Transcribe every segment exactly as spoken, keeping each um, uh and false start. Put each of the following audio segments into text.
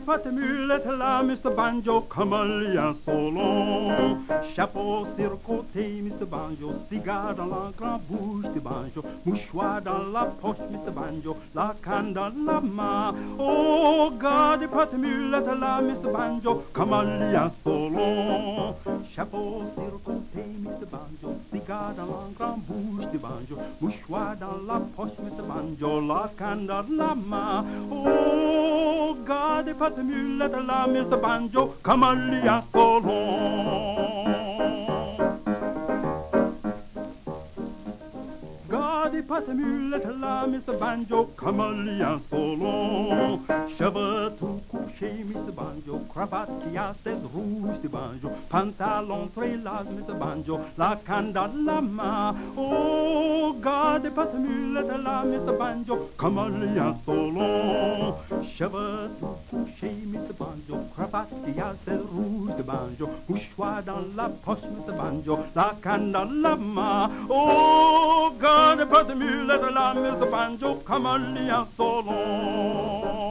pattes mulettes là, mister Banjo, comme un lien solo. Chapeau sur côté, mister Banjo, cigare dans la grande bouche de Banjo, mouchoir dans la poche, mister Banjo, la canne dans la main. Oh, garde des pattes mulettes là, mister Banjo, comme un lien solo. Chapeau sur côté, mister Banjo, cigare dans la grande bouche de Banjo, mouchoir dans la poche, mister Banjo, la canne dans la main. Oh, garde des pattes mulettes là, mister Banjo, comme un lien solo. Des pattes mulettes là, mister Banjo, comme un lien solo. Cheveux tout couchés, mister Banjo, cravate qui a ses rouges de Banjo, pantalon très large, mister Banjo, la canne dans la main. Oh, garde des pattes mulettes là, mister Banjo, comme un lien solo. Cheveux tout couchés, mister Banjo, cravate qui a ses rouges de Banjo, mouchoir dans la poche, mister Banjo, la canne dans la main. Oh, garde des pattes mulettes là, mister Banjo, comme un lien solo.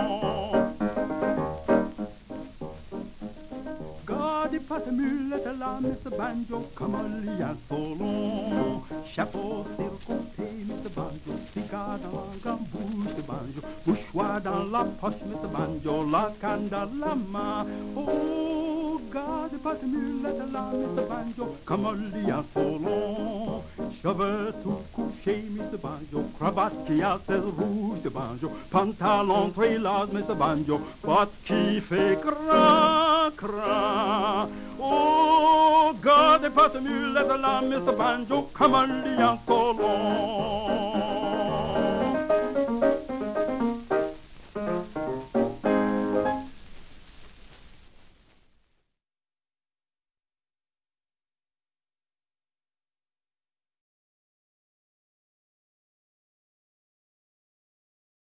Garde des pattes mulettes là, mister Banjo, comme un lien solo. Chapeau sur côté, mister Banjo, cigare dans la grande bouche de Banjo, mouchoir dans la poche, mister Banjo, la canne dans la main. Oh, garde des pattes mulettes là, mister Banjo, comme un lien solo. Cheveux tout couchés, mister Banjo, cravate qui a ses rouges de Banjo, pantalon très large, mister Banjo, botte qui fait cra cra. Oh, garde des pattes mulettes là, mister Banjo, comme un lien solo.